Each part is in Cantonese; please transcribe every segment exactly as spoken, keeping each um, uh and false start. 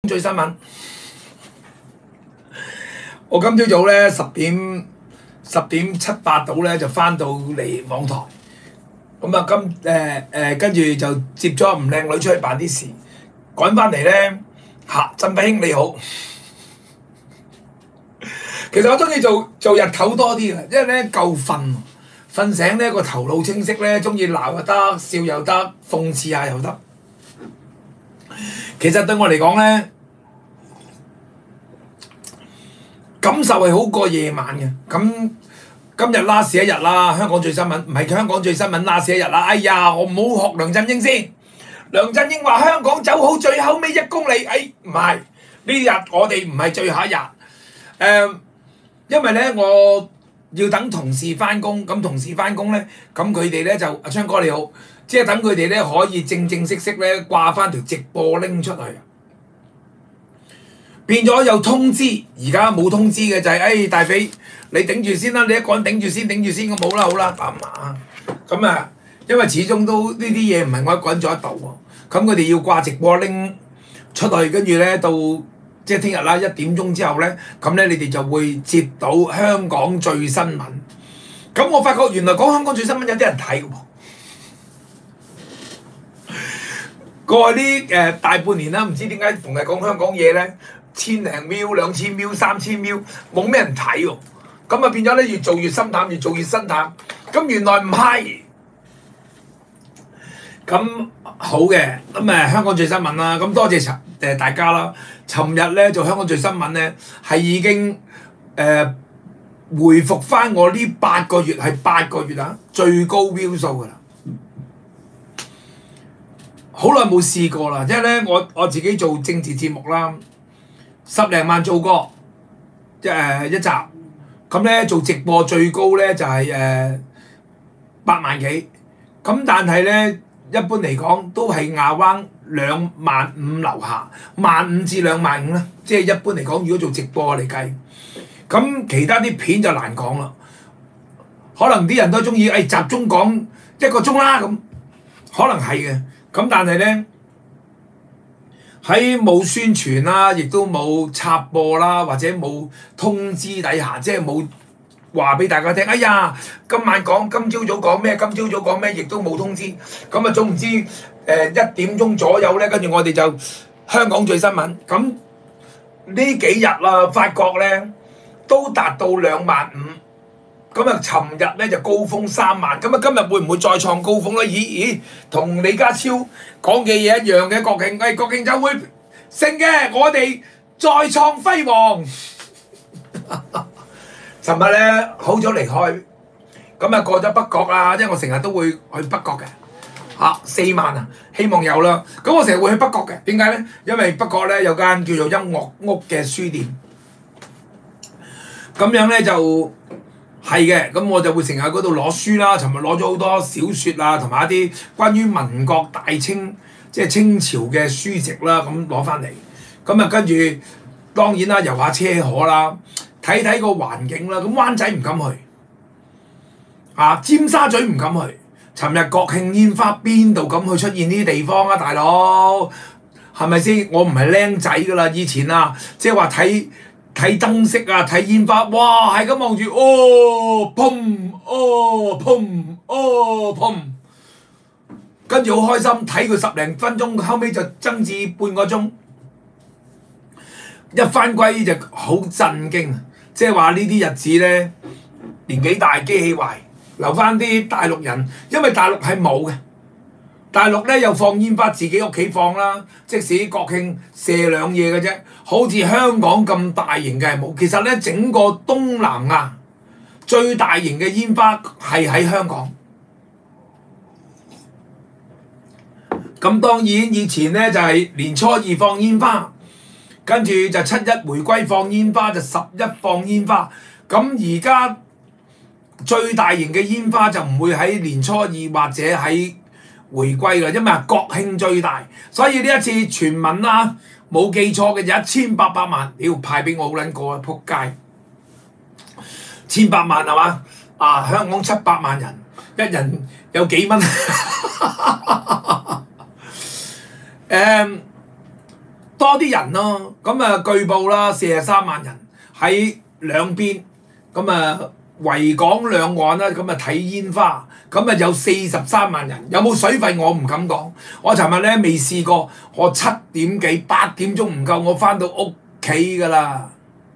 最新聞，我今朝早咧十點十點七八度咧就翻到嚟網台，咁啊今誒誒跟住就接咗吳靚女出去辦啲事，趕翻嚟咧嚇，振輝兄你好。其實我中意做做日頭多啲嘅，因為咧夠瞓，瞓醒咧個頭腦清晰咧，中意鬧又得，笑又得，諷刺下又得。其實對我嚟講咧，感受係好過夜晚嘅。咁今日 last 一日啦，香港最新聞唔係香港最新聞 last 一日啦。哎呀，我唔好學梁振英先。梁振英話香港走好最後尾一公里，哎唔係呢日我哋唔係最後一日。誒、呃，因為咧我要等同事翻工，咁同事翻工咧，咁佢哋咧就阿昌哥你好。即係等佢哋咧可以正正式式咧掛翻條直播拎出去，變咗有通知，而家冇通知嘅就係、是，誒、哎、大髀你頂住先啦，你一個人頂住先，頂住先咁好啦，好啦，啱嘛？咁啊，因為始終都呢啲嘢唔係我一個人做得到喎，咁佢哋要掛直播拎出去，跟住咧到即係聽日啦一點鐘之後咧，咁咧你哋就會接到香港最新聞。咁我發覺原來講香港最新聞有啲人睇嘅喎。過去呢誒、呃、大半年啦，唔知點解逢係講香港嘢咧，千零秒、兩千秒、三千秒，冇咩人睇喎。咁啊變咗咧，越做越深淡，越做越深淡。咁原來唔係。咁好嘅，咁誒香港最新聞啦。咁多謝誒、呃、大家啦。尋日咧做香港最新聞咧，係已經誒、呃、回復翻我呢八個月係八個月啊最高 view 數㗎啦。好耐冇試過啦，即係咧我我自己做政治節目啦，十零萬做過，即係一集，咁咧做直播最高咧就係誒八萬幾，咁但係咧一般嚟講都係亞灣兩萬五樓下，萬五至兩萬五啦，即係一般嚟講，如果做直播嚟計，咁其他啲片就難講啦，可能啲人都中意誒集中講一個鐘啦咁，可能係嘅。咁但係咧喺冇宣傳啦，亦都冇插播啦，或者冇通知底下，即係冇話俾大家聽。哎呀，今晚講，今朝早講咩？今朝早講咩？亦都冇通知。咁啊，總唔知誒、呃、一點鐘左右咧，跟住我哋就香港最新聞。咁呢幾日啦，發覺咧都達到兩萬五。咁啊，尋日咧就高峰三萬，咁啊今日會唔會再創高峰咧？咦咦，同李家超講嘅嘢一樣嘅，國慶，誒國慶就會勝嘅，我哋再創輝煌。尋日咧好早離開，咁啊過咗北角啊，因為我成日都會去北角嘅，嚇、啊、四萬啊，希望有啦。咁我成日會去北角嘅，點解咧？因為北角咧有間叫做音樂屋嘅書店，咁樣咧就。係嘅，咁我就會成日喺嗰度攞書啦。尋日攞咗好多小説啊，同埋一啲關於民國大清即係清朝嘅書籍啦，咁攞翻嚟。咁啊跟住當然啦，遊下車河啦，睇睇個環境啦。咁灣仔唔敢去，啊尖沙咀唔敢去。尋日國慶煙花邊度敢去出現呢啲地方啊，大佬係咪先？我唔係僆仔㗎啦，以前啊，即係話睇。睇燈飾啊，睇煙花，哇！係咁望住，哦，砰，哦，砰，哦，砰，跟住好開心，睇佢十零分鐘，後尾就增至半個鐘。一返歸就好震驚，即係話呢啲日子咧，年紀大機器壞，留翻啲大陸人，因為大陸係冇嘅。大陸咧又放煙花，自己屋企放啦。即使國慶射兩夜嘅啫，好似香港咁大型嘅係冇。其實咧，整個東南亞最大型嘅煙花係喺香港。咁當然以前咧就係年初二放煙花，跟住就七一回歸放煙花，就十一放煙花。咁而家最大型嘅煙花就唔會喺年初二或者喺回歸㗎，因為國慶最大，所以呢一次傳聞啦，冇記錯嘅就一千八百萬，屌派俾我好撚過啊！撲街，千八萬係嘛？啊，香港七百萬人，一人有幾蚊？誒、嗯，多多啲人咯。咁啊據報啦，四十三萬人喺兩邊，咁啊維港兩岸啦，咁啊睇煙花，咁啊有四十三萬人。有冇水費我唔敢講，我尋日咧未試過，我七點幾八點鐘唔夠，我翻到屋企㗎啦。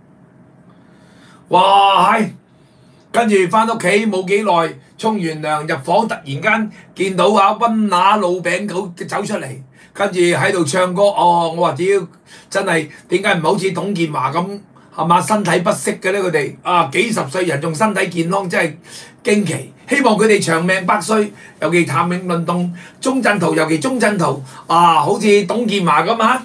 哇係！跟住翻屋企冇幾耐，沖完涼入房，突然間見到啊溫拿老餅狗走出嚟，跟住喺度唱歌。哦，我話屌，真係點解唔好似董建華咁係嘛？身體不適嘅咧，佢哋啊幾十歲人仲身體健康，真係驚奇。希望佢哋長命百歲，尤其譚詠麟同鐘鎮濤，尤其鐘鎮濤啊，好似董建華咁啊，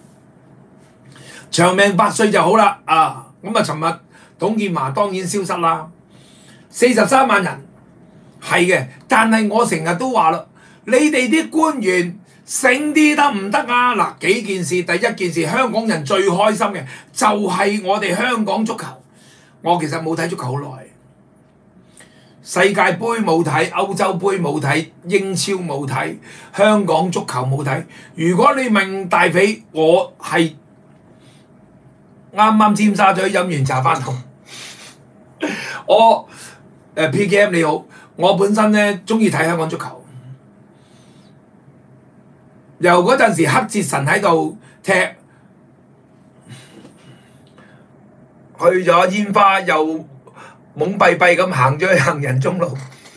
長命百歲就好啦啊！咁啊，尋日董建華當然消失啦。四十三萬人係嘅，但係我成日都話啦，你哋啲官員醒啲得唔得啊？嗱，幾件事，第一件事，香港人最開心嘅就係我哋香港足球。我其實冇睇足球好耐，世界盃冇睇，歐洲盃冇睇，英超冇睇，香港足球冇睇。如果你問大髀，我係啱啱尖沙咀飲完茶翻工，我。誒 P K M 你好，我本身咧中意睇香港足球，由嗰陣時黑哲神喺度踢，去咗煙花又懵閉閉咁行咗去行人中路。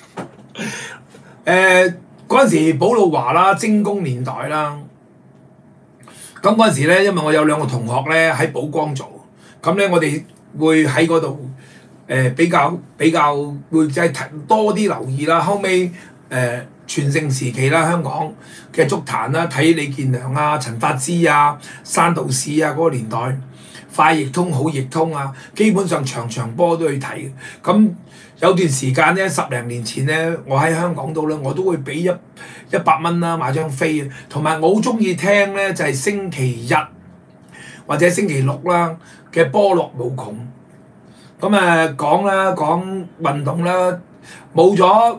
誒嗰陣時寶路華啦，精工年代啦，咁嗰陣時咧，因為我有兩個同學咧喺寶光做，咁咧我哋會喺嗰度。誒、呃、比較比較會即係多啲留意啦，後尾誒、呃、全盛時期啦，香港嘅足壇啦，睇李健良啊、陳發枝啊、山道士啊嗰、那個年代，快易通好易通啊，基本上場場波都去睇。咁有段時間咧，十零年前咧，我喺香港度咧，我都會俾一一百蚊啦買張飛啊，同埋我好中意聽咧就係、是、星期日或者星期六啦嘅波樂無窮。咁誒講啦，講運動啦，冇咗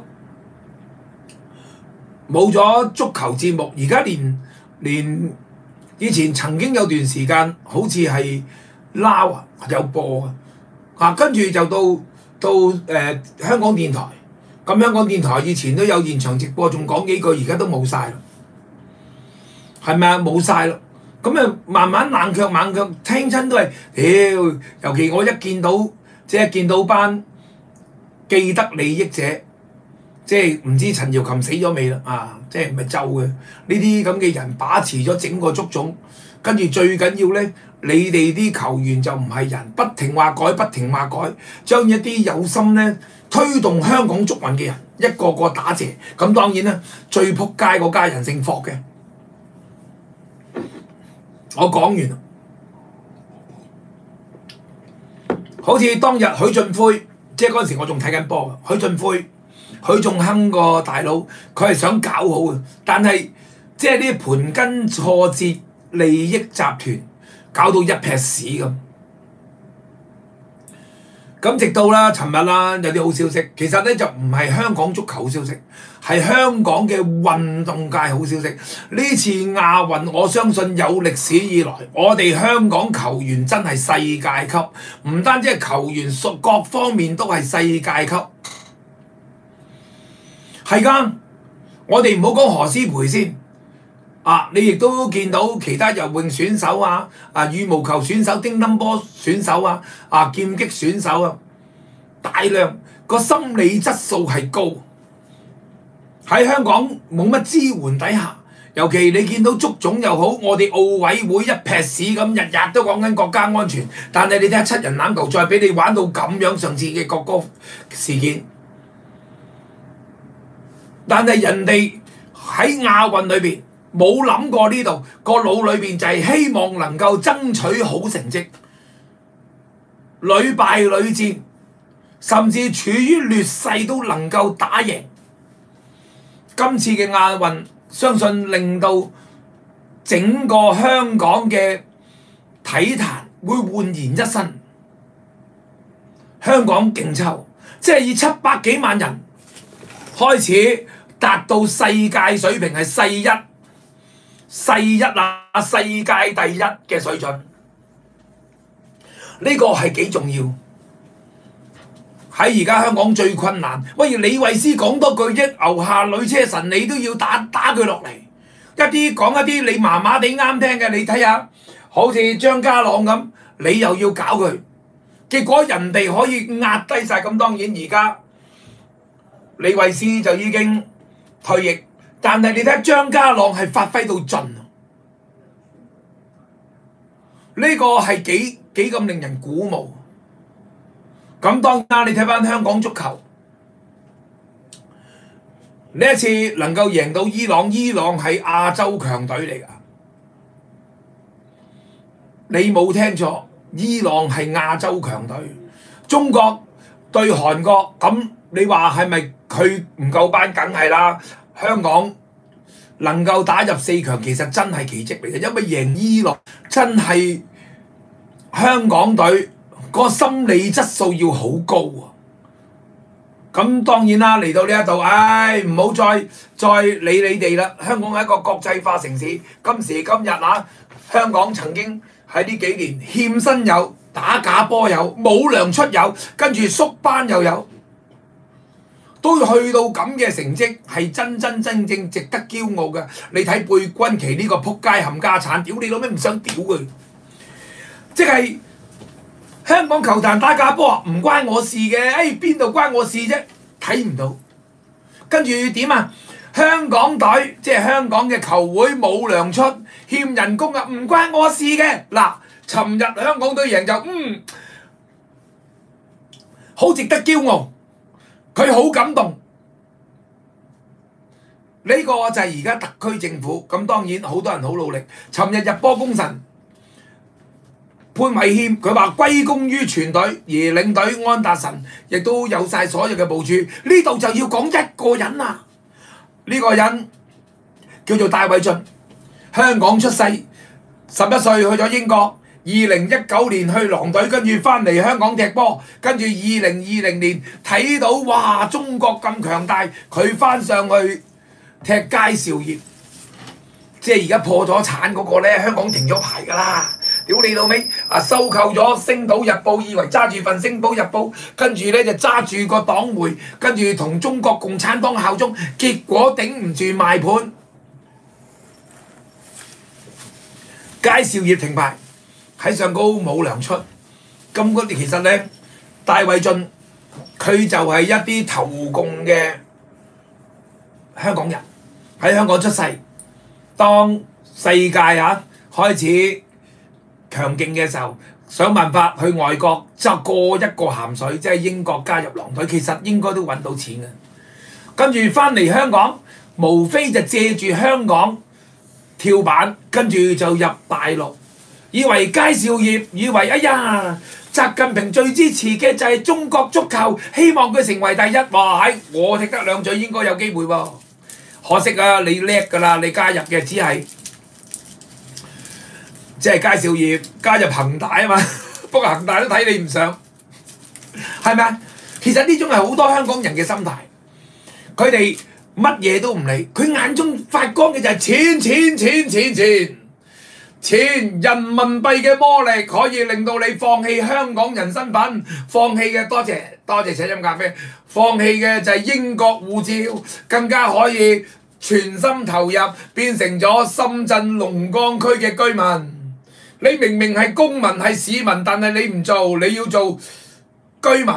冇咗足球節目，而家連連以前曾經有段時間好似係撈啊有播啊，啊跟住就到到誒、呃、香港電台，咁香港電台以前都有現場直播，仲講幾句，而家都冇晒啦，係咪啊？冇晒啦，咁誒慢慢冷卻冷卻，聽親都係屌，尤其我一見到。即係見到班既得利益者，即係唔知陳瑤琴死咗未啦啊！即係唔係咒嘅呢啲咁嘅人把持咗整個足總，跟住最緊要咧，你哋啲球員就唔係人，不停話改，不停話改，將一啲有心咧推動香港足運嘅人一個個打謝。咁當然啦，最撲街嗰家人姓霍嘅，我講完啦。好似當日許俊輝，即係嗰陣時我仲睇緊波嘅許俊輝、許仲亨個大佬，佢係想搞好嘅，但係即係啲盤根錯節利益集團搞到一撇屎咁。咁直到啦，尋日啦有啲好消息，其實咧就唔係香港足球消息，係香港嘅運動界好消息。呢次亞運我相信有歷史以來，我哋香港球員真係世界級，唔單止係球員，屬各方面都係世界級。係㗎，我哋唔好講何詩蓓先。啊！你亦都見到其他游泳選手啊、啊羽毛球選手、乒乓波選手啊、啊劍擊選手啊，大量個心理質素係高。喺香港冇乜支援底下，尤其你見到足總又好，我哋奧委會一撇屎咁，日日都講緊國家安全，但係你睇下七人欖球賽俾你玩到咁樣，上次嘅國歌事件，但係人哋喺亞運裏邊。冇諗過呢度，個腦裏邊就係希望能夠爭取好成績，屢敗屢戰，甚至處於劣勢都能夠打贏。今次嘅亞運，相信令到整個香港嘅體壇會煥然一新。香港勁抽，即係以七百幾萬人開始達到世界水平係世一。 世一啊，世界第一嘅水準，呢個係幾重要。喺而家香港最困難，喂，李慧詩講多句啫，牛下女車神你都要打打佢落嚟。一啲講一啲你麻麻地啱聽嘅，你睇下，好似張家朗咁，你又要搞佢，結果人哋可以壓低晒。咁當然而家李慧詩就已經退役，但係你睇張家朗係發揮到盡，呢個係幾幾咁令人鼓舞。咁當然啦，你睇翻香港足球呢一次能夠贏到伊朗，伊朗係亞洲強隊嚟㗎，你冇聽錯，伊朗係亞洲強隊。中國對韓國，咁你話係咪佢唔夠班？梗係啦。香港能夠打入四強，其實真係奇蹟嚟嘅，因為贏伊朗真係香港隊個心理質素要好高啊！咁當然啦，嚟到呢一度，唉，唔好再再理你哋啦。香港係一個國際化城市，今時今日啊，香港曾經喺呢幾年欠薪有，打假波有，冇糧出有，跟住縮班又有，都去到咁嘅成績，係真真正正值得驕傲嘅。你睇貝鈞奇呢個撲街冚家產，屌你老味唔想屌佢，即係。香港球壇打假波啊，唔關我事嘅，誒邊度關我事啫？睇唔到，跟住點啊？香港隊即係香港嘅球會冇糧出，欠人工啊，唔關我事嘅。嗱，尋日香港隊贏就嗯，好值得驕傲，佢好感動。呢個就係而家特區政府，咁當然好多人好努力。尋日入波功臣。潘偉謙佢話歸功於全隊，而領隊安達臣亦都有晒所有嘅部署。呢度就要講一個人啊，呢、這個人叫做戴偉浚，香港出世，十一歲去咗英國，二零一九年去狼隊，跟住翻嚟香港踢波，跟住二零二零年睇到哇中國咁強大，佢翻上去踢佳兆業，即係而家破咗產嗰個咧，香港停咗牌㗎啦。屌你老味！啊，收購咗《星島日報》，以為揸住份《星島日報》，跟住咧就揸住個黨媒，跟住同中國共產黨效忠，結果頂唔住賣盤，佳兆業停牌，喺上高冇糧出。咁嗰啲其實咧，戴偉浚佢就係一啲投共嘅香港人，喺香港出世，當世界啊開始強勁嘅時候，想辦法去外國就過一個鹹水，即係英國加入狼隊，其實應該都揾到錢嘅。跟住翻嚟香港，無非就借住香港跳板，跟住就入大陸，以為佳兆業，以為哎呀，習近平最支持嘅就係中國足球，希望佢成為第一。哇！喺我踢得兩嘴應該有機會喎，可惜啊，你叻㗎啦，你加入嘅只係。即係佳兆業加入恒大啊嘛，不過恒大都睇你唔上，係咪啊？其實呢種係好多香港人嘅心態，佢哋乜嘢都唔理，佢眼中發光嘅就係錢錢錢錢錢錢，人民幣嘅魔力可以令到你放棄香港人身份，放棄嘅多謝多謝請飲咖啡，放棄嘅就係英國護照，更加可以全心投入變成咗深圳龍崗區嘅居民。你明明係公民係市民，但係你唔做，你要做居民，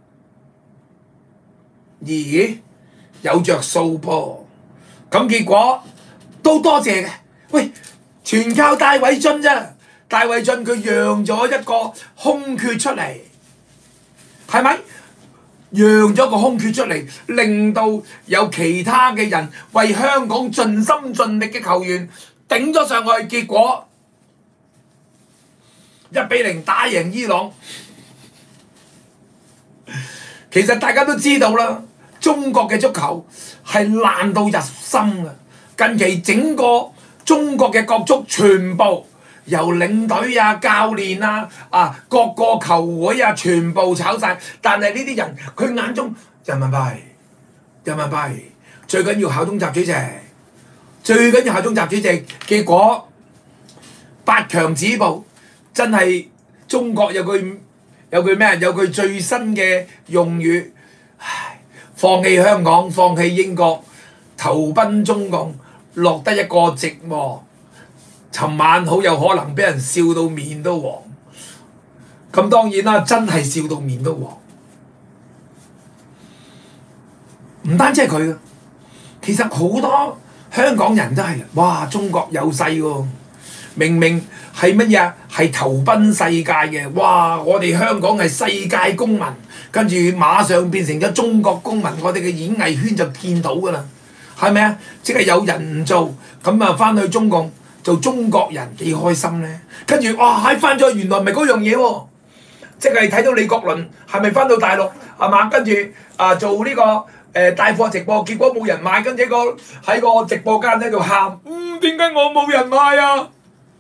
咦？有着數噃，咁結果都多謝嘅。喂，全靠戴偉浚啫，戴偉浚佢讓咗一個空缺出嚟，係咪？讓咗個空缺出嚟，令到有其他嘅人為香港盡心盡力嘅球員頂咗上去，結果一比零打贏伊朗。其實大家都知道啦，中國嘅足球係爛到入心嘅。近期整個中國嘅國足全部由領隊啊、教練啊、啊各個球會啊，全部炒晒。但係呢啲人佢眼中人民幣，人民幣最緊要效忠習主席。 最緊要效忠習主席。結果八強止步，真係中國有句有句咩？有句最新嘅用語，唉，放棄香港，放棄英國，投奔中共，落得一個寂寞。尋晚好有可能俾人笑到面都黃。咁當然啦，真係笑到面都黃。唔單止係佢嘅，其實好多香港人都係，哇！中國有勢喎，明明係乜嘢啊？係投奔世界嘅，哇！我哋香港係世界公民，跟住馬上變成咗中國公民，我哋嘅演藝圈就見到㗎啦，係咪啊？即係有人唔做，咁啊翻去中共做中國人幾開心咧？跟住哇，喺翻咗原來唔係嗰樣嘢喎，即係睇到李國麟係咪翻到大陸係嘛？跟住啊做呢、這個誒、呃、帶貨直播，結果冇人買，跟住個喺個直播間喺度喊，嗯，點解我冇人買啊？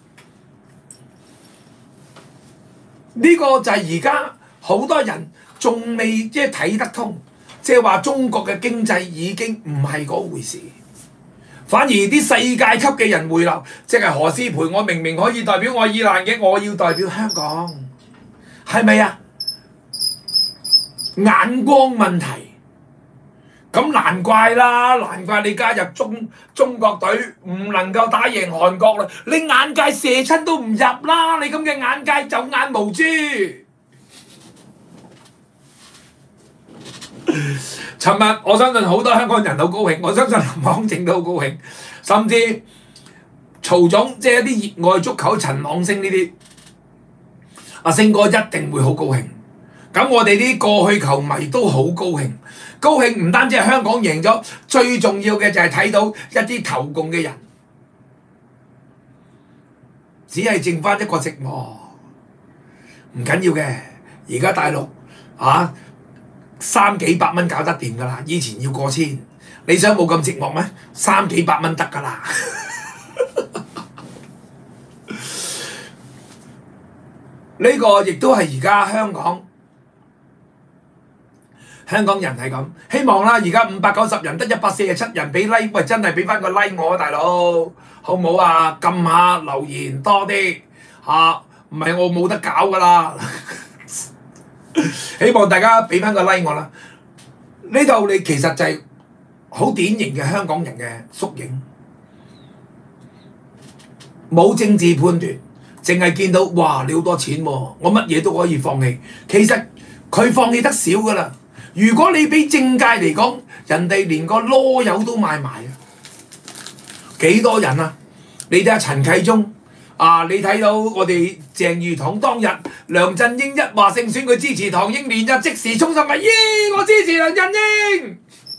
呢個就係而家好多人仲未即係睇得通，即係話中國嘅經濟已經唔係嗰回事，反而啲世界級嘅人回流，即係何詩蓓，我明明可以代表愛爾蘭嘅，我要代表香港，係咪啊？眼光問題，咁難怪啦，難怪你加入中中國隊唔能夠打贏韓國啦，你眼界射親都唔入啦，你咁嘅眼界就眼無珠。尋日我相信好多香港人好高興，我相信林康正都好高興，甚至曹總即係一啲熱愛足球陳朗昇呢啲，阿星哥一定會好高興。咁我哋啲過去球迷都好高興，高興唔單止係香港贏咗，最重要嘅就係睇到一啲投共嘅人，只係剩翻一個寂寞，唔緊要嘅。而家大陸啊〜三幾百蚊搞得掂㗎啦，以前要過千，你想冇咁寂寞咩？三幾百蚊得㗎啦。呢個亦都係而家香港香港人係咁，希望啦，而家五百九十人得一百四十七人俾 like， 喂，真係俾翻個 like 我啊，大佬，好唔好啊？撳下留言多啲嚇，唔係我冇得搞㗎啦。希望大家俾翻個 like 我啦！呢度你其實就係好典型嘅香港人嘅縮影，冇政治判斷，淨係見到哇你好多錢喎、啊，我乜嘢都可以放棄。其實佢放棄得少㗎啦。如果你俾政界嚟講，人哋連個囉柚都買埋啊！幾多人啊？你睇下陳啟宗。啊！你睇到我哋鄭裕彤當日梁振英一話勝選，佢支持唐英年就即時衝上嚟，咦！我支持梁振英。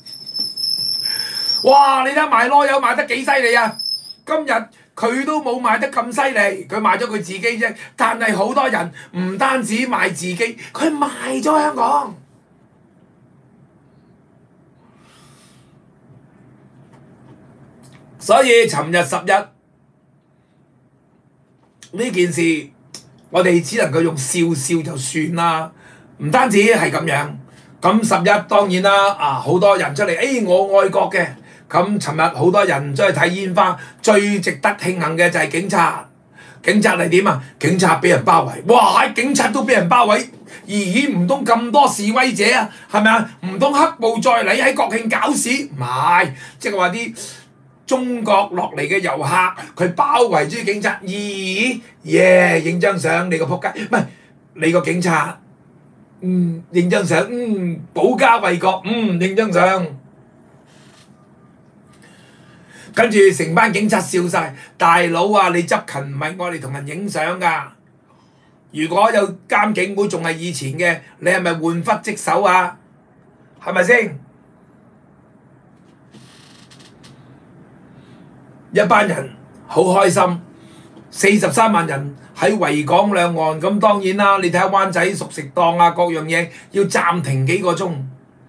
哇！你睇賣囉柚賣得幾犀利啊！今日佢都冇賣得咁犀利，佢賣咗佢自己啫。但係好多人唔單止賣自己，佢賣咗香港。所以尋日十一。呢件事我哋只能夠用笑笑就算啦，唔單止係咁樣。咁十一當然啦，啊好多人出嚟，誒、哎、我愛國嘅。咁尋日好多人出去睇煙花，最值得慶幸嘅就係警察。警察係點啊？警察俾人包圍，哇！警察都俾人包圍，咦？唔通咁多示威者啊？係咪啊？唔通黑暴再嚟喺國慶搞事？唔係，即係話啲中國落嚟嘅遊客，佢包圍住警察，咦？耶！影張相，你個仆街，唔係你個警察，嗯，影張相，嗯，保家衛國，嗯，影張相，跟住成班警察笑晒，大佬啊，你執勤唔係我哋同人影相㗎。如果有監警會仲係以前嘅，你係咪換忽職守啊？係咪先？一班人好開心，四十三萬人喺維港兩岸，咁當然啦，你睇下灣仔熟食檔啊，各樣嘢要暫停幾個鐘，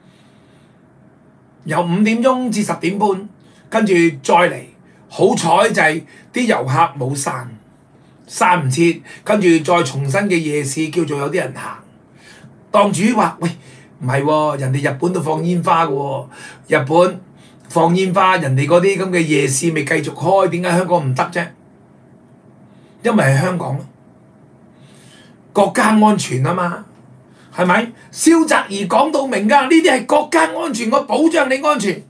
由五點鐘至十點半，跟住再嚟。好彩就係啲遊客冇散，散唔切，跟住再重新嘅夜市叫做有啲人行。檔主話：喂，唔係喎，人哋日本都放煙花嘅喎，日本放煙花，人哋嗰啲咁嘅夜市咪繼續開，點解香港唔得啫？因為係香港咯，國家安全啊嘛，係咪？蕭澤頤講到明㗎，呢啲係國家安全，我保障你安全。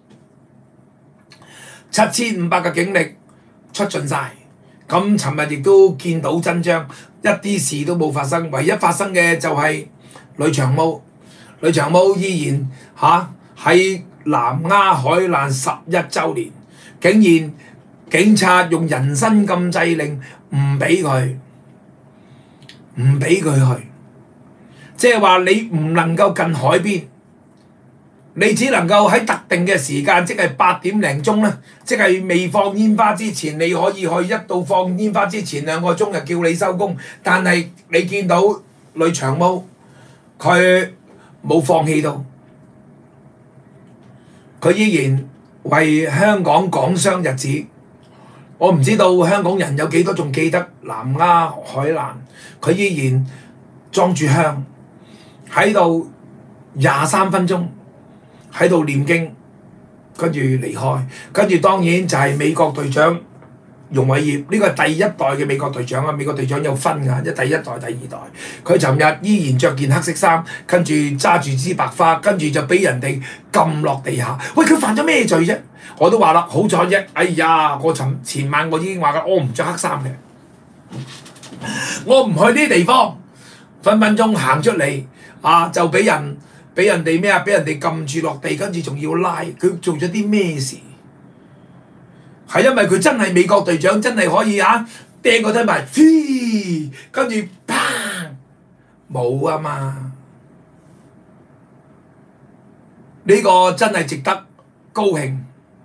七千五百個警力出盡晒，咁尋日亦都見到真章，一啲事都冇發生，唯一發生嘅就係呂長毛，呂長毛依然嚇喺、啊、南丫海難十一週年，竟然警察用人身禁制令唔俾佢，唔俾佢去，即係話你唔能夠近海邊。你只能夠喺特定嘅時間，即係八點零鐘啦，即係未放煙花之前，你可以去；一到放煙花之前兩個鐘就叫你收工。但係你見到呂長毛，佢冇放棄到，佢依然為香港港商日子。我唔知道香港人有幾多仲記得南丫海難，佢依然裝住香喺度廿三分鐘。喺度念經，跟住離開，跟住當然就係美國隊長容偉業，呢個係第一代嘅美國隊長啊！美國隊長有分㗎，即第一代、第二代。佢尋日依然着件黑色衫，跟住揸住支白花，跟住就俾人哋撳落地下。喂，佢犯咗咩罪啫？我都話啦，好彩啫！哎呀，我尋前晚我已經話㗎，我唔着黑衫嘅，我唔去呢啲地方，分分鐘行出嚟啊就俾人。俾人哋咩啊？俾人哋撳住落地，跟住仲要拉佢做咗啲咩事？係因為佢真係美國隊長，真係可以啊掟個低埋，跟住砰冇啊嘛！呢個真係值得高興。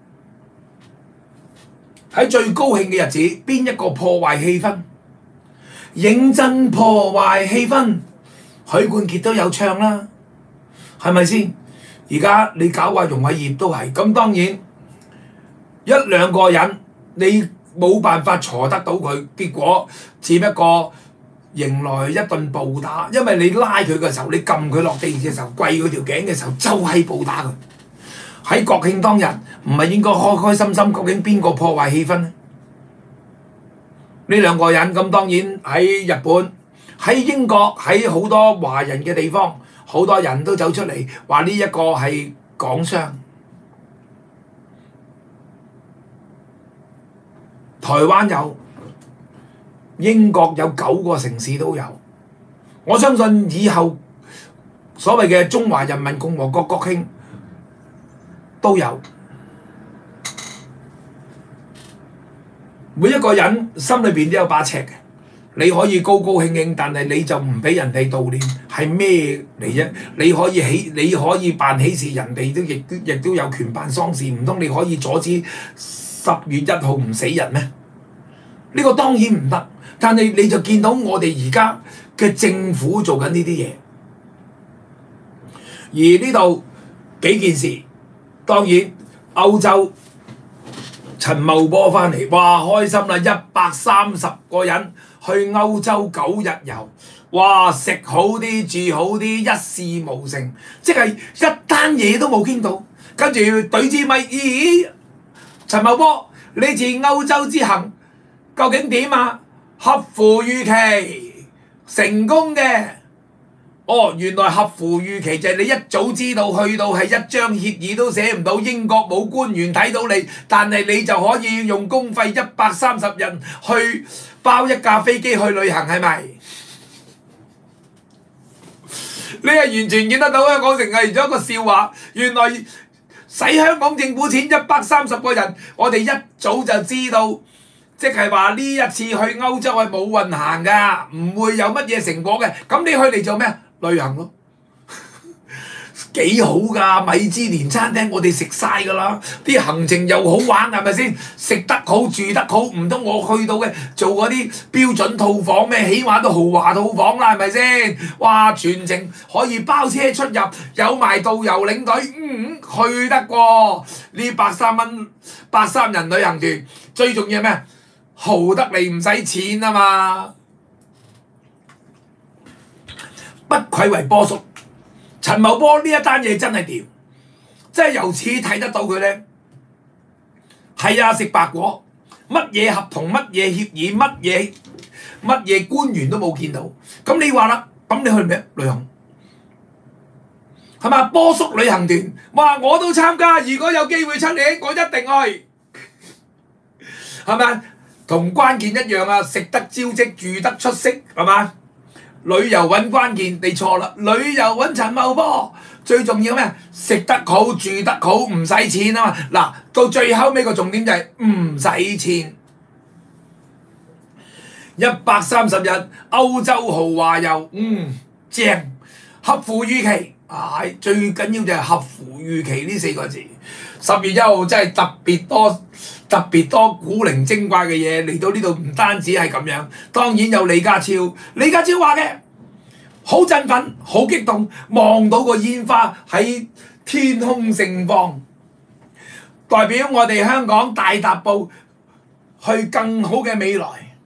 喺最高興嘅日子，邊一個破壞氣氛？認真破壞氣氛，許冠傑都有唱啦。係咪先？而家你搞壞容偉業都係咁，當然一兩個人你冇辦法鋤得到佢，結果只不過迎來一頓暴打。因為你拉佢嘅時候，你撳佢落地嘅時候，跪佢條頸嘅時候，就係暴打佢。喺國慶當日，唔係應該開開心心？究竟邊個破壞氣氛呢？呢兩個人咁，當然喺日本、喺英國、喺好多華人嘅地方。好多人都走出嚟話呢一個係港商，台灣有，英國有九個城市都有。我相信以後所謂嘅中華人民共和國國慶都有。每一個人心裏邊都有把尺嘅。你可以高高興興，但係你就唔俾人哋悼念，係咩嚟啫？你可以喜，你可以辦喜事，人哋都亦都亦都有權辦喪事，唔通你可以阻止十月一號唔死人咩？呢個當然唔得，但係你就見到我哋而家嘅政府做緊呢啲嘢，而呢度幾件事，當然歐洲陳茂波翻嚟，哇開心啦！一百三十個人去歐洲九日遊，哇食好啲住好啲，一事無成，即係一單嘢都冇傾到，跟住對支咪，咦？陳茂波，呢次歐洲之行究竟點啊？合乎預期，成功嘅。哦，原來合乎預期就係你一早知道去到係一張協議都寫唔到，英國冇官員睇到你，但係你就可以用公費一百三十人去包一架飛機去旅行，係咪？你係完全見得到香港成係咗一個笑話，原來使香港政府錢一百三十個人，我哋一早就知道。即係話呢一次去歐洲係冇運行㗎，唔會有乜嘢成果嘅。咁你去嚟做咩？旅行咯，幾好㗎！米芝蓮餐廳我哋食晒㗎啦，啲行程又好玩，係咪先？食得好住得好，唔通我去到嘅做嗰啲標準套房咩？起碼都豪華套房啦，係咪先？哇！全程可以包車出入，有埋導遊領隊，嗯，去得過呢百三蚊百三人旅行團，最重要咩？豪得嚟唔使錢啊嘛！不愧為波叔，陳茂波呢一單嘢真係掂， 即係由此睇得到佢咧，係啊食白果，乜嘢合同、乜嘢協議、乜嘢乜嘢官員都冇見到。咁你話啦，咁你去咩旅行？係嘛？波叔旅行團，哇！我都參加，如果有機會出年，我一定去，係咪？同關鍵一樣啊！食得招積，住得出色，係嘛？旅遊揾關鍵，你錯啦！旅遊揾陳茂波，最重要咩？食得好，住得好，唔使錢啊嘛！嗱，到最後尾個重點就係唔使錢。一百三十日歐洲豪華遊，嗯，正，合乎預期。啊！最緊要就係合乎預期呢四個字。十月一號真係特別多、特別多古靈精怪嘅嘢嚟到呢度，唔單止係咁樣，當然有李家超。李家超話嘅好振奮、好激動，望到個煙花喺天空盛放，代表我哋香港大踏步去更好嘅未來。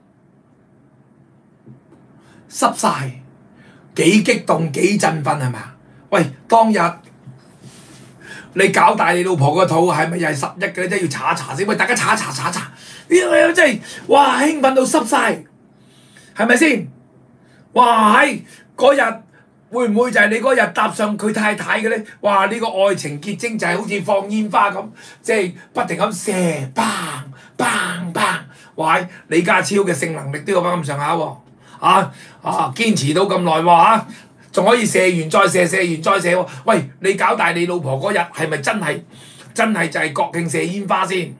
濕晒，幾激動幾振奮係咪啊？喂，當日你搞大你老婆個肚係咪又係十一嘅咧？真係要查一查先。喂，大家查一查查一查，呢個真係哇興奮到濕晒，係咪先？哇喺嗰日會唔會就係你嗰日搭上佢太太嘅咧？哇！呢個愛情結晶就係好似放煙花咁，即係不停咁射，砰砰砰！哇！李家超嘅性能力都有翻咁上下喎，啊啊堅持到咁耐喎嚇！仲可以射完再射，射完再射喎！喂，你搞大你老婆嗰日係咪真係真係就係國慶射煙花先？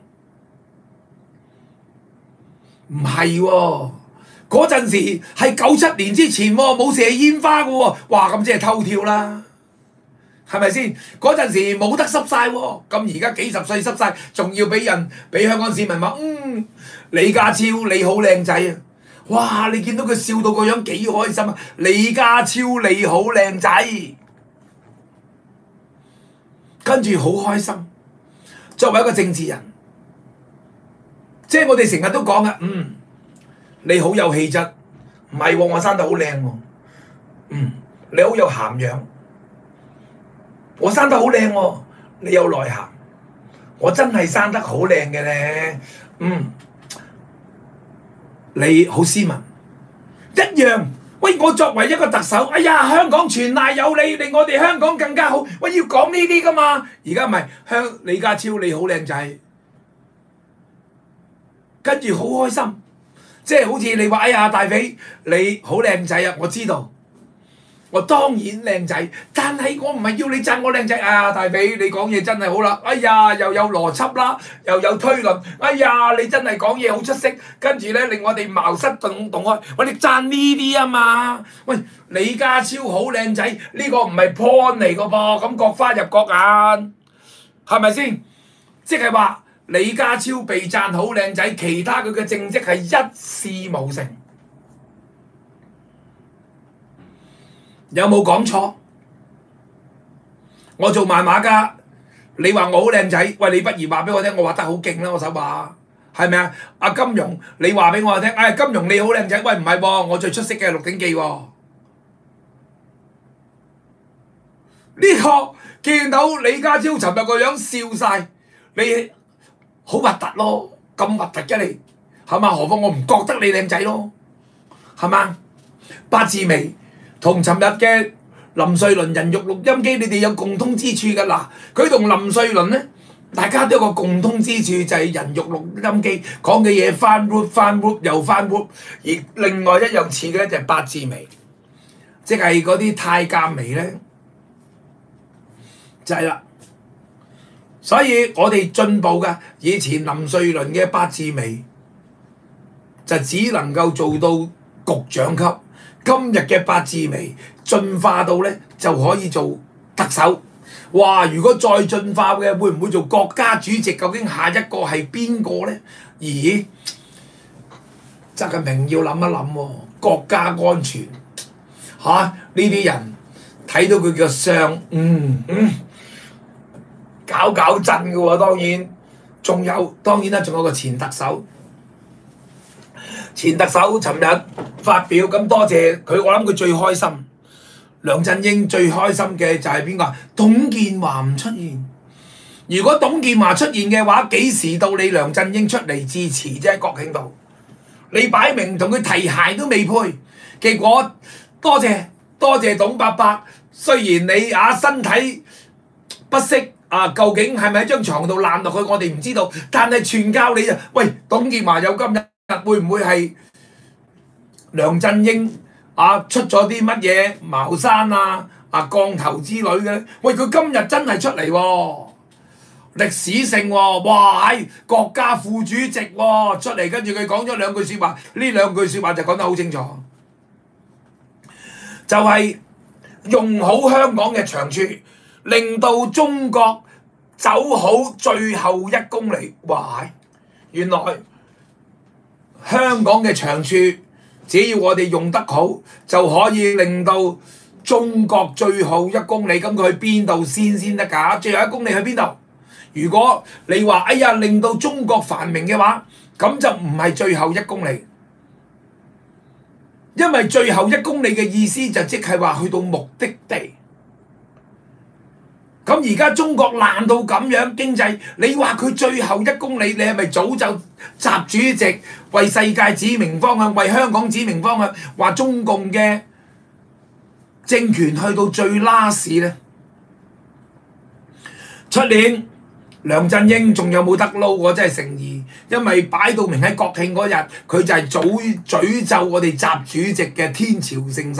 唔係喎，嗰陣時係九七年之前喎，冇射煙花嘅喎。哇！咁即係偷跳啦，係咪先？嗰陣時冇得濕晒喎，咁而家幾十歲濕晒，仲要俾人俾香港市民話嗯李家超你好靚仔啊！哇！你見到佢笑到個樣幾開心啊！李家超你好靚仔，跟住好開心。作為一個政治人，即係我哋成日都講嘅，嗯，你好有氣質，唔係喎，我生得好靚喎，嗯，你好有涵養，我生得好靚喎，你有內涵，我真係生得好靚嘅咧，嗯。你好斯文，一樣。喂，我作為一個特首，哎呀，香港全賴有你，令我哋香港更加好。喂，要講呢啲噶嘛？而家唔係香李家超你好靚仔，跟住好開心，即係好似你話，哎呀，大肥你好靚仔啊！我知道，我當然靚仔，但係我唔係要你讚我靚仔啊！大肥你講嘢真係好啦，哎呀又有邏輯啦，又有推論，哎呀你真係講嘢好出色，跟住咧令我哋茅塞頓動開，我哋讚呢啲啊嘛！喂，李家超好靚仔，呢個唔係 point 嚟個噃，咁各花入各眼，係咪先？即係話李家超被讚好靚仔，其他佢嘅政績係一事無成。有冇講錯？我做漫畫家，你話我好靚仔，喂，你不如話俾我聽，我畫得好勁啦，我手畫，係咪啊？阿金庸，你話俾我聽，哎，金庸你好靚仔，喂，唔係喎，我最出色嘅係《鹿鼎記》喎。呢個見到李家超尋日個樣笑晒，你好核突咯，咁核突嘅你，係嘛？何況我唔覺得你靚仔咯，係嘛？八字眉。同尋日嘅林瑞麟人肉錄音機，你哋有共通之處㗎嗱。佢同林瑞麟咧，大家都有個共通之處，就係人肉錄音機講嘅嘢翻 loop 翻 loop 又翻 loop。而另外一樣似嘅咧就係八字眉，即係嗰啲太監眉咧，就係啦。所以我哋進步㗎，以前林瑞麟嘅八字眉就只能夠做到局長級。今日嘅八字眉進化到咧就可以做特首，哇！如果再進化嘅，會唔會做國家主席？究竟下一個係邊個咧？咦，習近平要諗一諗喎，國家安全嚇呢啲人睇到佢嘅相，嗯嗯，搞搞震嘅喎，當然，仲有當然啦，仲有個前特首。前特首尋日發表，咁多謝佢，我諗佢最開心。梁振英最開心嘅就係邊個？董建華唔出現， 如果董建華出現嘅話，幾時到你梁振英出嚟支持啫？國慶度，你擺明同佢提鞋都未配，結果多謝多謝董伯伯。雖然你啊身體不適啊，究竟係咪喺張床度爛落去，我哋唔知道，但係全靠你啊！喂，董建華有今日，會唔會係梁振英啊出咗啲乜嘢茅山啊啊降頭之類嘅咧？喂，佢今日真係出嚟喎！歷史性喎、哦，哇！喺國家副主席喎、哦、出嚟，跟住佢講咗兩句説話，呢兩句説話就講得好清楚，就係、是、用好香港嘅長處，令到中國走好最後一公里。哇！原來香港嘅長處，只要我哋用得好，就可以令到中國最後一公里。咁佢去邊度先先得㗎？最後一公里去邊度？如果你話哎呀令到中國繁榮嘅話，咁就唔係最後一公里，因為最後一公里嘅意思就即係話去到目的地。咁而家中國爛到咁樣經濟，你話佢最後一公里，你係咪早就習主席為世界指明方向，為香港指明方向，話中共嘅政權去到最 last 呢？出年梁振英仲有冇得撈？我真係誠意，因為擺到明喺國慶嗰日，佢就係詛詛咒我哋習主席嘅天朝盛世。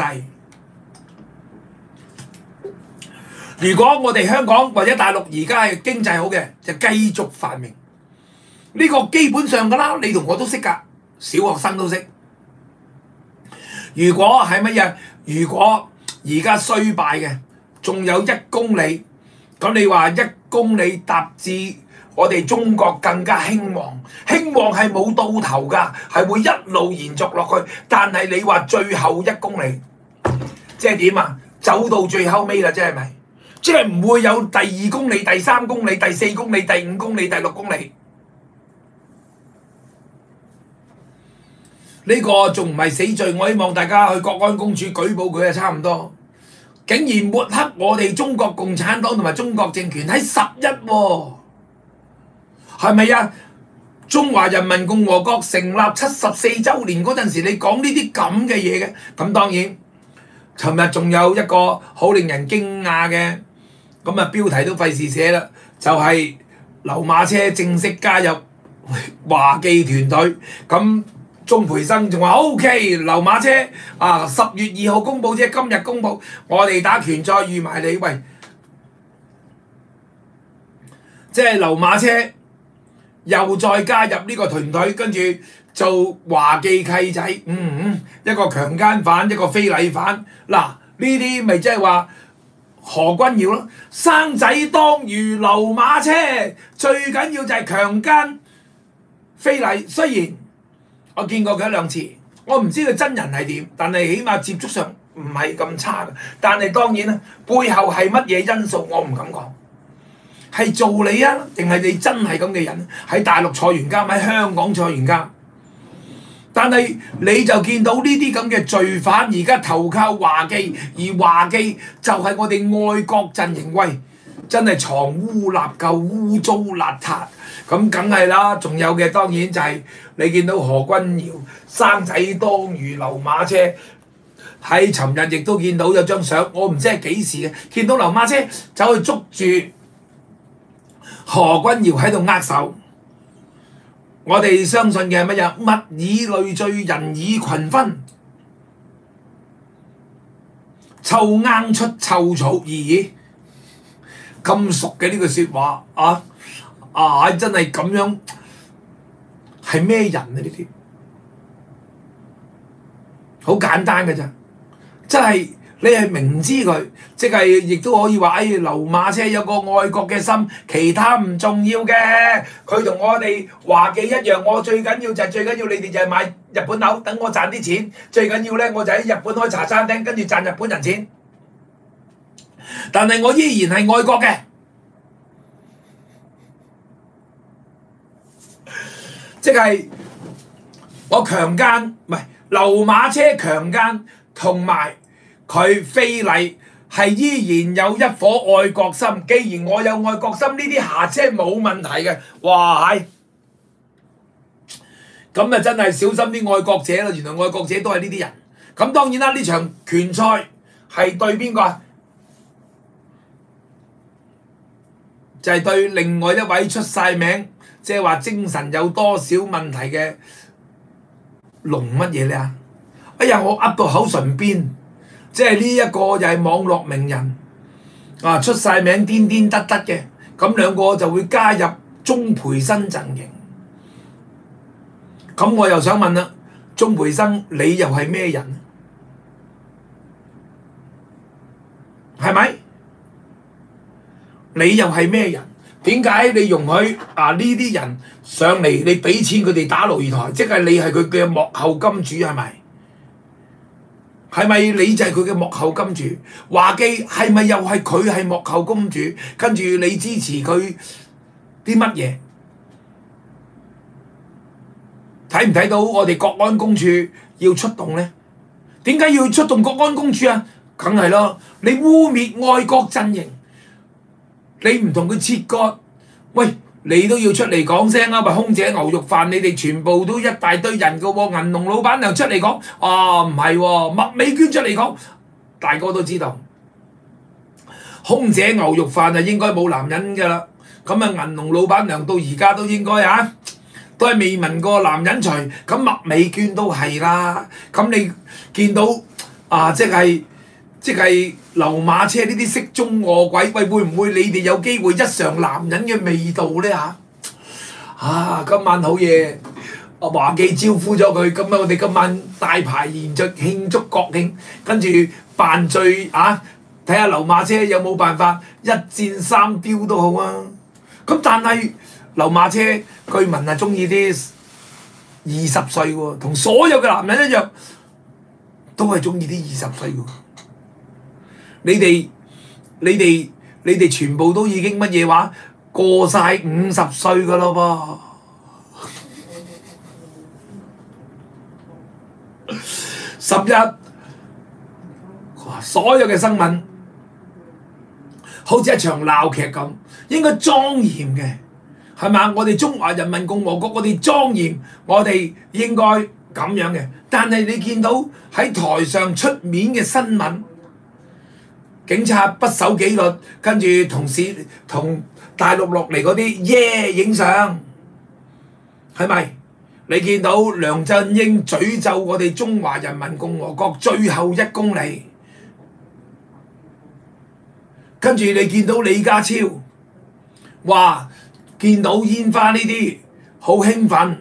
如果我哋香港或者大陸而家係經濟好嘅，就繼續繁榮。呢個基本上㗎啦，你同我都識㗎，小學生都識。如果係乜嘢？如果而家衰敗嘅，仲有一公里。咁你話一公里達至我哋中國更加興旺，興旺係冇到頭㗎，係會一路延續落去。但係你話最後一公里，即係點啊？走到最後尾啦，即係咪？即係唔會有第二公里、第三公里、第四公里、第五公里、第六公里。呢個仲唔係死罪？我希望大家去國安公署舉報佢啊，差唔多。竟然抹黑我哋中國共產黨同埋中國政權喺十一喎，係咪啊？中華人民共和國成立七十四週年嗰陣時，你講呢啲咁嘅嘢嘅，咁當然，尋日仲有一個好令人驚訝嘅，咁啊標題都費事寫啦，就係、是、劉馬車正式加入華記團隊，咁。鍾培生仲話 O.K. 劉馬車啊，十月二號公佈啫，今日公佈，我哋打拳賽預埋你，喂，即係劉馬車又再加入呢個團隊，跟住做華記契仔，嗯嗯，一個強姦犯，一個非禮犯，嗱呢啲咪即係話何君堯咯，生仔當如劉馬車，最緊要就係強姦非禮，雖然。我見過佢一兩次，我唔知佢真人係點，但係起碼接觸上唔係咁差嘅。但係當然啦，背後係乜嘢因素我唔敢講，係做你啊，定係你真係咁嘅人？喺大陸坐完監，喺香港坐完監，但係你就見到呢啲咁嘅罪犯而家投靠華記，而華記就係我哋愛國陣營，喂，真係藏污納垢、污糟邋遢。咁梗係啦，仲有嘅當然就係你見到何君堯生仔當如劉馬車，喺尋日亦都見到有張相，我唔知係幾時嘅，見到劉馬車走去捉住何君堯喺度握手。我哋相信嘅係乜嘢？物以類聚，人以群分，臭罌出臭草兒，咁熟嘅呢句説話啊！啊！真係咁樣係咩人啊？呢啲好簡單嘅咋，真係你係明知佢，即係亦都可以話，哎，劉馬車有個愛國嘅心，其他唔重要嘅。佢同我哋華記一樣，我最緊要就係最緊要你哋就係買日本樓，等我賺啲錢。最緊要咧，我就喺日本開茶餐廳，跟住賺日本人錢。但係我依然係愛國嘅。即係我強姦，唔係劉馬車強姦同埋佢非禮係依然有一顆愛國心。既然我有愛國心，呢啲瑕疵係冇問題嘅。哇係，咁啊真係小心啲愛國者啦！原來愛國者都係呢啲人。咁當然啦，呢場拳賽係對邊個啊？就係對另外一位出晒名，即係話精神有多少問題嘅龍乜嘢咧啊？哎呀，我噏到口唇邊，即係呢一個又係網絡名人啊，出晒名癲癲得得嘅，咁兩個就會加入鍾培生陣營。咁我又想問啦，鍾培生你又係咩人？係咪？你又係咩人？點解你容許啊呢啲人上嚟？你俾錢佢哋打擂台，即係你係佢嘅幕後金主係咪？係咪你就係佢嘅幕後金主？華記係咪又係佢係幕後金主？跟住你支持佢啲乜嘢？睇唔睇到我哋國安公署要出動呢？點解要出動國安公署啊？梗係咯，你污蔑愛國陣營。你唔同佢切割，喂，你都要出嚟講聲啊！喂，空姐牛肉飯，你哋全部都一大堆人噶喎，銀龍老闆娘出嚟講，啊唔係喎，麥美娟出嚟講，大家都知道，空姐牛肉飯啊應該冇男人噶啦，咁啊銀龍老闆娘到而家都應該啊，都係未聞過男人除，咁麥美娟都係啦，咁你見到啊即係。即係流馬車呢啲色中餓鬼，喂會唔會你哋有機會一嘗男人嘅味道呢？嚇？啊今晚好嘢，啊華記招呼咗佢，咁啊我哋今晚大排筵席慶祝國慶，跟住扮醉啊，睇下流馬車有冇辦法一箭三雕都好啊！咁但係流馬車據聞係中意啲二十歲喎，同所有嘅男人一樣，都係中意啲二十歲喎。你哋、你哋、你哋全部都已經乜嘢話過晒五十歲噶咯噃！十一，所有嘅新聞好似一場鬧劇咁，應該莊嚴嘅，係嘛？我哋中華人民共和國，我哋莊嚴，我哋應該咁樣嘅。但係你見到喺台上出面嘅新聞。警察不守紀律，跟住同事同大陸落嚟嗰啲耶影相，係咪？你見到梁振英詛咒我哋中華人民共和國最後一公里，跟住你見到李家超話見到煙花呢啲好興奮，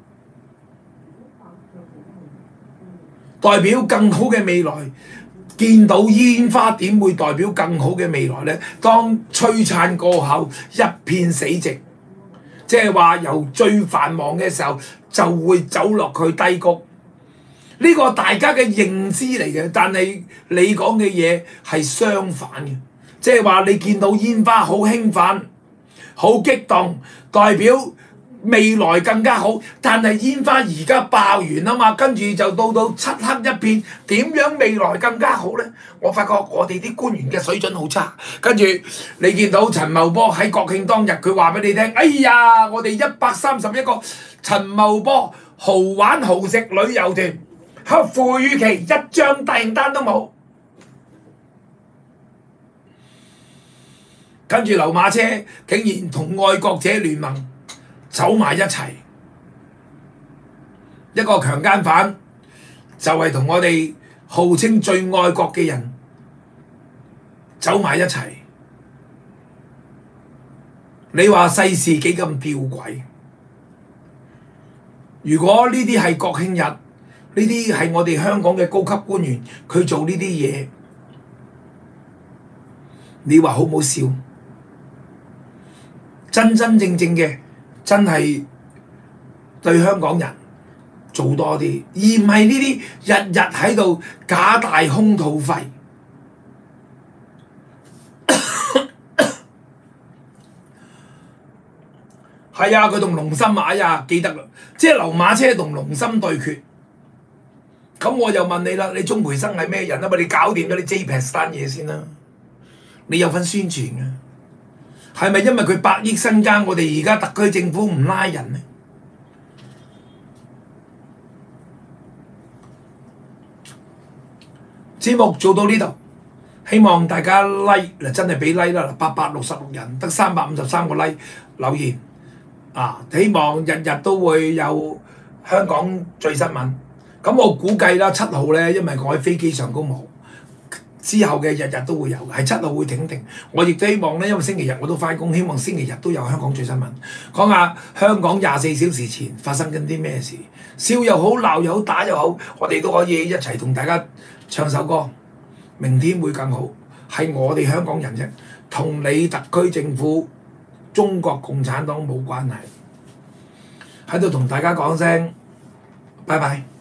代表更好嘅未來。見到煙花點會代表更好嘅未來呢？當璀璨過後一片死寂，即係話由最繁忙嘅時候就會走落去低谷。呢個大家嘅認知嚟嘅，但係你講嘅嘢係相反嘅，即係話你見到煙花好興奮、好激動，代表未來更加好，但係煙花而家爆完啊嘛，跟住就到到漆黑一片，點樣未來更加好呢？我發覺我哋啲官員嘅水準好差，跟住你見到陳茂波喺國慶當日，佢話俾你聽，哎呀，我哋一百三十一個陳茂波豪玩豪食旅遊團，喺富裕期一張訂單都冇，跟住流馬車竟然同愛國者聯盟走埋一齊，一個強姦犯就係同我哋號稱最愛國嘅人走埋一齊。你話世事幾咁吊詭？如果呢啲係國慶日，呢啲係我哋香港嘅高級官員，佢做呢啲嘢，你話好唔好笑？真真正正嘅。真係對香港人做多啲，而唔係呢啲日日喺度假大空肚肺。係啊，佢同龍心啊，哎呀記得啦，即係流馬車同龍心對決。咁我又問你啦，你鍾培生係咩人啊？咪你搞掂咗你 J P E X 單嘢先啦。 你有份宣傳嘅。係咪因為佢百億身家，我哋而家特區政府唔拉人呢？節目做到呢度，希望大家 like 嗱，真係俾 like 啦，八百六十六人得三百五十三個 like 留言啊！希望日日都會有香港最新聞。咁我估計啦，七號咧，因為我喺飛機上高冇，之後嘅日日都會有，係七號會停定。我亦都希望咧，因為星期日我都翻工，希望星期日都有香港最新聞，講下香港廿四小時前發生緊啲咩事，笑又好，鬧又好，打又好，我哋都可以一齊同大家唱首歌。明天會更好，係我哋香港人啫，同你特區政府、中國共產黨冇關係。喺度同大家講聲，拜拜。